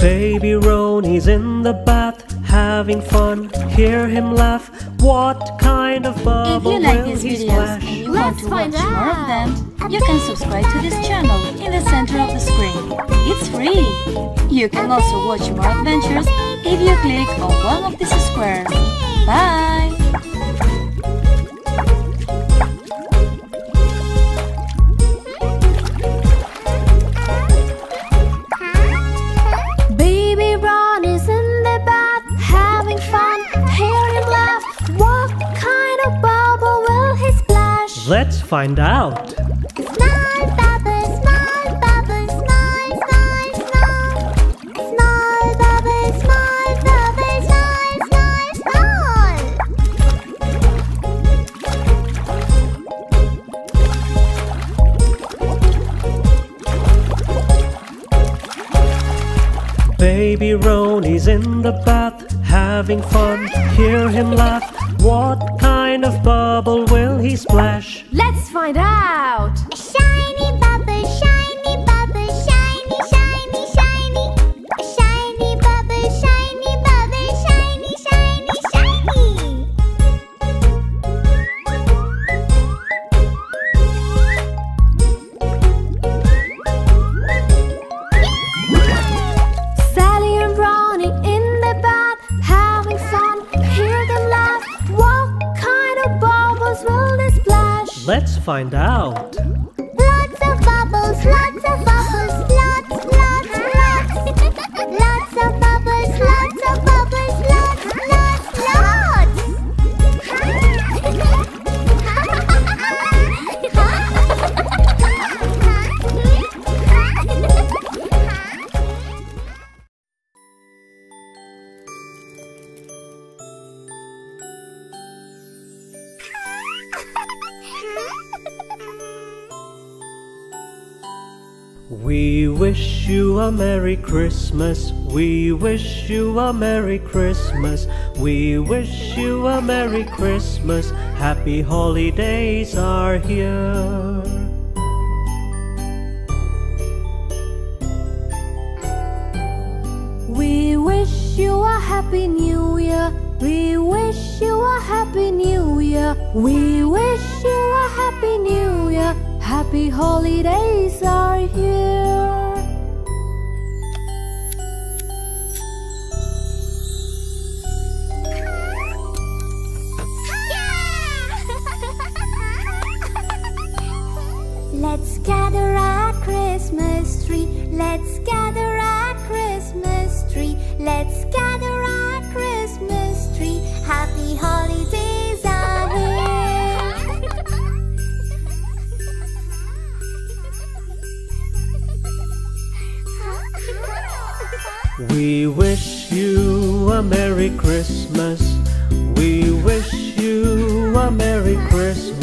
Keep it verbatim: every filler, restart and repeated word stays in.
Baby Ronnie's in the bath, having fun. Hear him laugh. What kind of bubble If you like will these he videos splash? and you Let's want to find watch more of out. them, you can subscribe to this channel in the center of the screen. It's free. You can also watch more adventures if you click on one of these squares. Bye! Baby Ron is in the bath, having fun. Hear him laugh. What kind of bubble will he splash? Let's find out. Small bubble, small bubble, small, small, small. Small bubble, small bubble, small, small, small. Baby Ronnie's in the bath, having fun. Hear him laugh. What kind of bubble will he splash? Let's find out. A shiny bubble, shiny bubble, shiny, shiny, shiny. A shiny bubble, shiny bubble, shiny, shiny, shiny. Sally and Ronnie in the bath, having fun. Hear them laugh. What kind of bubbles will they splash? Let's find out. Lots of bubbles, lots of bubbles, lots, lots, lots. Lots of bubbles, lots of bubbles, lots, lots, We wish you a Merry Christmas. We wish you a Merry Christmas. We wish you a Merry Christmas. Happy holidays are here. We wish you a happy new year. We wish you a happy new year. We wish you a happy new year. Happy holidays are here. Let's gather at Christmas tree. Let's gather at Christmas tree. Let's gather at Christmas tree. Happy holidays are here. We wish you a Merry Christmas. We wish you a Merry Christmas.